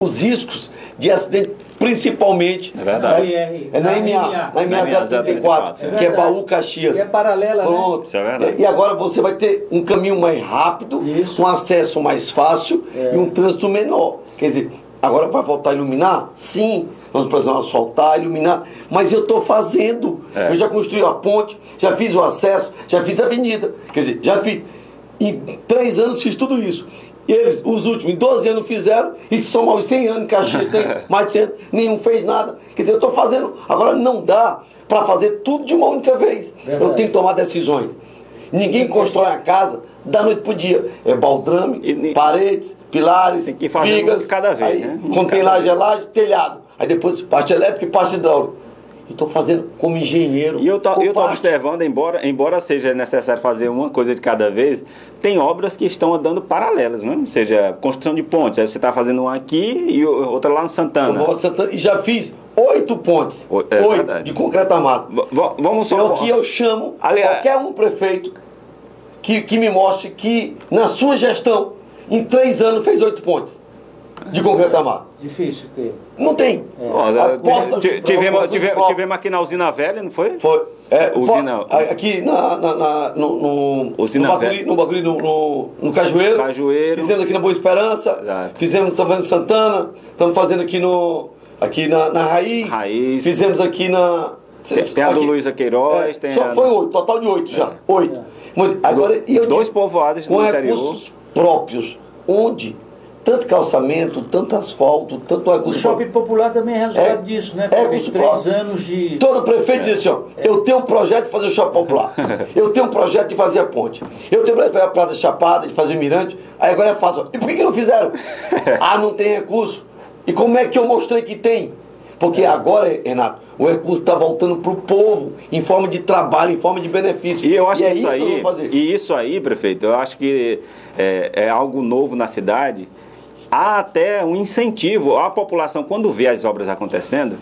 os riscos de acidente, principalmente. É verdade. Na MA 034, que é Baú Caxias. Que é paralela, pronto. Né? Isso é verdade. E agora você vai ter um caminho mais rápido, um acesso mais fácil e um trânsito menor. Quer dizer, agora vai voltar a iluminar? Sim. Nós precisamos asfaltar, iluminar, mas eu estou fazendo. Eu já construí a ponte, já fiz o acesso, já fiz a avenida. Quer dizer, já fiz. Em 3 anos fiz tudo isso. Eles, os últimos, em 12 anos fizeram, e se somar os 100 anos, Caxias tem mais de 100 anos, nenhum fez nada. Quer dizer, eu estou fazendo. Agora não dá para fazer tudo de uma única vez. Verdade. Eu tenho que tomar decisões. Ninguém constrói a casa da noite para o dia. É baldrame, paredes, pilares, vigas, de cada vez, aí, né? contém laje, telhado. Aí depois parte elétrica e parte hidráulica. Estou fazendo como engenheiro. E eu estou observando, embora seja necessário fazer uma coisa de cada vez, tem obras que estão andando paralelas, né? Ou seja, construção de pontes. Aí você está fazendo uma aqui e outra lá no Santana. E já fiz 8 pontes. 8 de concreto armado. Vamos só. É o que eu chamo qualquer um prefeito que me mostre que na sua gestão, em 3 anos, fez 8 pontes de concreto armado. Difícil ter. Não tem. Tivemos aqui na Usina Velha, não foi? Foi. Usina... Aqui no Cajueiro. Fizemos aqui na Boa Esperança. Exato. Fizemos também em Santana. Estamos fazendo aqui na Raiz. Fizemos aqui na... Tem a do Luísa Queiroz. Foi 8, total de 8 já. 8. Agora, 2 povoados no interior. Com recursos próprios. Onde... Tanto calçamento, tanto asfalto, tanto recurso. O shopping popular também é resultado disso, né? Porque 3 anos de... Todo prefeito diz assim, ó, eu tenho um projeto de fazer o shopping popular, eu tenho um projeto de fazer a ponte, eu tenho um projeto de fazer a Prata Chapada, de fazer o Mirante, aí agora é fácil. E por que não fizeram? Não tem recurso. E como é que eu mostrei que tem? Porque agora, Renato, o recurso está voltando para o povo, em forma de trabalho, em forma de benefício. E eu acho que isso aí, prefeito, eu acho que é algo novo na cidade. Há até um incentivo à população, quando vê as obras acontecendo,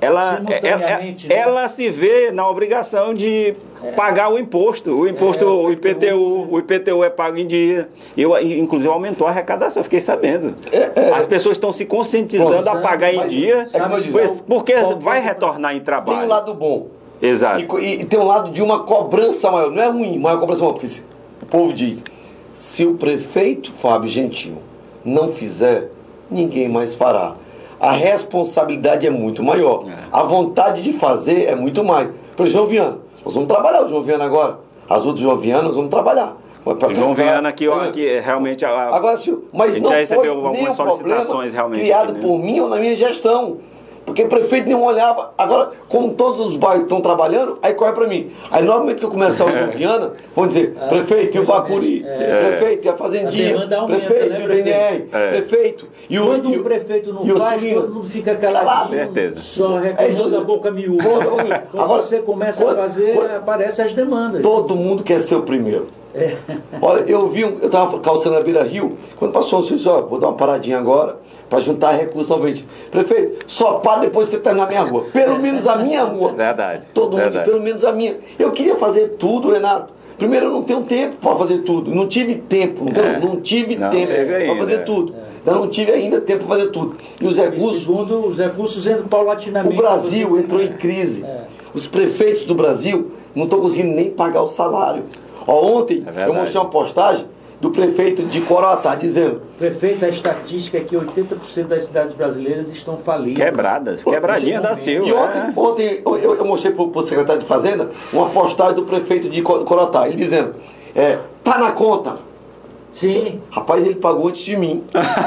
ela se vê na obrigação de pagar o imposto. O IPTU é pago em dia. Inclusive, aumentou a arrecadação, eu fiquei sabendo. As pessoas estão se conscientizando a pagar em dia, porque vai retornar em trabalho. Tem um lado bom. Exato. E tem um lado de uma cobrança maior. Não é ruim, mas é uma cobrança maior, porque o povo diz, se o prefeito Fábio Gentil não fizer, ninguém mais fará. A responsabilidade é muito maior. A vontade de fazer é muito mais. Por João Viana, nós vamos trabalhar o João Viana agora. As outras João Viana, nós vamos trabalhar. O João Viana aqui realmente... Agora, sim, mas não foi nenhum problema criado por mim ou na minha gestão. Porque o prefeito não olhava. Agora, como todos os bairros estão trabalhando, aí corre para mim. Aí, normalmente que eu começar o João Viana, vão dizer, prefeito e o Bacuri, prefeito e a Fazendinha, prefeito e o DNR, prefeito e o... Quando o prefeito não faz, todo mundo fica calado. Certeza. Só reclamando a boca miúda. Agora você começa a fazer, aparecem as demandas. Todo mundo quer ser o primeiro. Olha, eu estava calçando a Beira Rio, quando passou um senhor, vou dar uma paradinha agora, para juntar recursos novamente. Prefeito, só para depois você terminar a minha rua. Pelo menos a minha rua. Verdade. Todo mundo, pelo menos a minha. Eu queria fazer tudo, Renato. Primeiro, eu não tenho tempo para fazer tudo. Não tive tempo. Não tive tempo para fazer tudo. Eu não tive ainda tempo para fazer tudo. E os recursos... Segundo, os recursos entram paulatinamente. O Brasil entrou em crise. Os prefeitos do Brasil não estão conseguindo nem pagar o salário. Ontem, eu mostrei uma postagem do prefeito de Coroatá, dizendo... Prefeito, a estatística é que 80% das cidades brasileiras estão falidas. Quebradinha da Silva. E ontem eu mostrei para o secretário de Fazenda uma postagem do prefeito de Coroatá, ele dizendo, tá na conta. Sim. Rapaz, ele pagou antes de mim.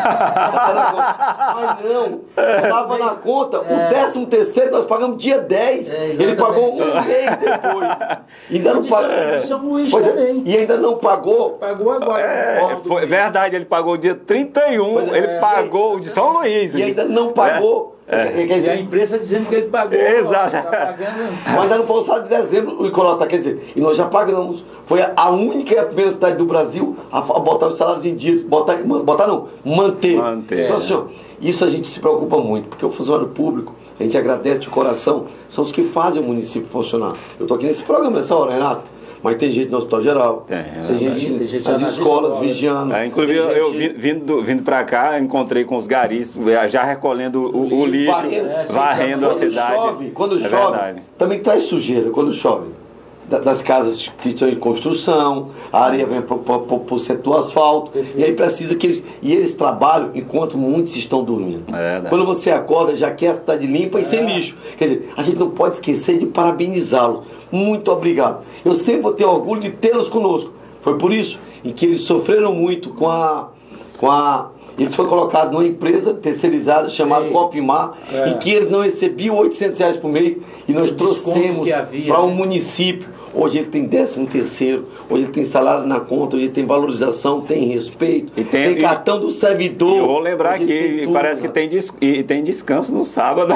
Mas não, estava na conta. O 13º nós pagamos dia 10. Ele pagou um mês depois. Ainda não pagou. São Luís também. E ainda não pagou. Pagou agora. Foi verdade, ele pagou dia 31. Ele pagou de São Luís. E ainda não pagou. Quer dizer, e a imprensa dizendo que ele pagou. Exato. Tá pagando. Mas ainda não foi o salário de dezembro, o Icolota, quer dizer, e nós já pagamos. Foi a única e a primeira cidade do Brasil a botar os salários em dias. Manter. Então, assim, isso a gente se preocupa muito, porque o funcionário público, a gente agradece de coração, são os que fazem o município funcionar. Eu estou aqui nesse programa nessa hora, Renato. mas tem gente no hospital geral, tem gente nas escolas vigiando. Inclusive, eu vindo para cá, encontrei com os garis, já recolhendo o lixo, varrendo a cidade. Quando chove, também traz sujeira quando chove. Das casas que estão em construção, a areia vem para o setor do asfalto, e aí precisa que eles trabalham enquanto muitos estão dormindo. Quando você acorda, já quer a cidade limpa e sem lixo. Quer dizer, a gente não pode esquecer de parabenizá-los. Muito obrigado. Eu sempre vou ter orgulho de tê-los conosco. Foi por isso em que eles sofreram muito eles foram colocados numa empresa terceirizada chamada Copimar, em que eles não recebiam R$800 por mês, e nós trouxemos para um município. Hoje ele tem 13º, hoje ele tem salário na conta, hoje ele tem valorização, tem respeito, tem cartão do servidor. Eu vou lembrar aqui, parece que tem descanso no sábado.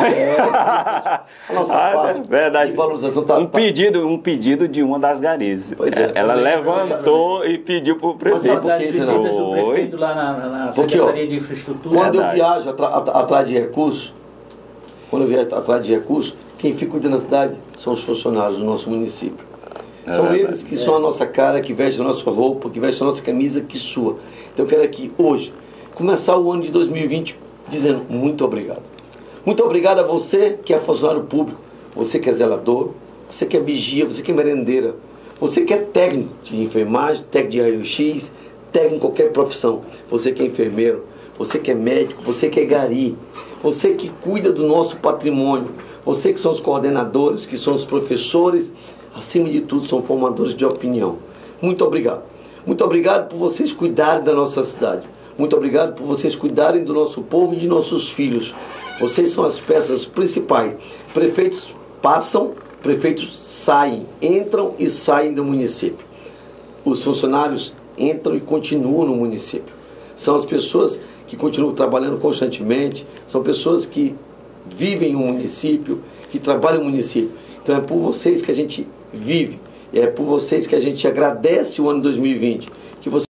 Verdade. Valorização um pedido de uma das garis. Ela levantou e pediu para o prefeito. O prefeito lá na Secretaria de Infraestrutura. Quando eu viajo atrás de recursos, quem fica cuidando da cidade são os funcionários do nosso município. São eles que são a nossa cara, que vestem a nossa roupa, que vestem a nossa camisa, que sua. Então eu quero aqui, hoje, começar o ano de 2020 dizendo muito obrigado. Muito obrigado a você que é funcionário público, você que é zelador, você que é vigia, você que é merendeira, você que é técnico de enfermagem, técnico de raio-x, técnico em qualquer profissão, você que é enfermeiro, você que é médico, você que é gari, você que cuida do nosso patrimônio, você que são os coordenadores, que são os professores, acima de tudo, são formadores de opinião. Muito obrigado. Muito obrigado por vocês cuidarem da nossa cidade. Muito obrigado por vocês cuidarem do nosso povo e de nossos filhos. Vocês são as peças principais. Prefeitos passam, prefeitos saem, entram e saem do município. Os funcionários entram e continuam no município. São as pessoas que continuam trabalhando constantemente, são pessoas que vivem o município, que trabalham no município. Então é por vocês que a gente vive, é por vocês que a gente agradece o ano 2020, que vocês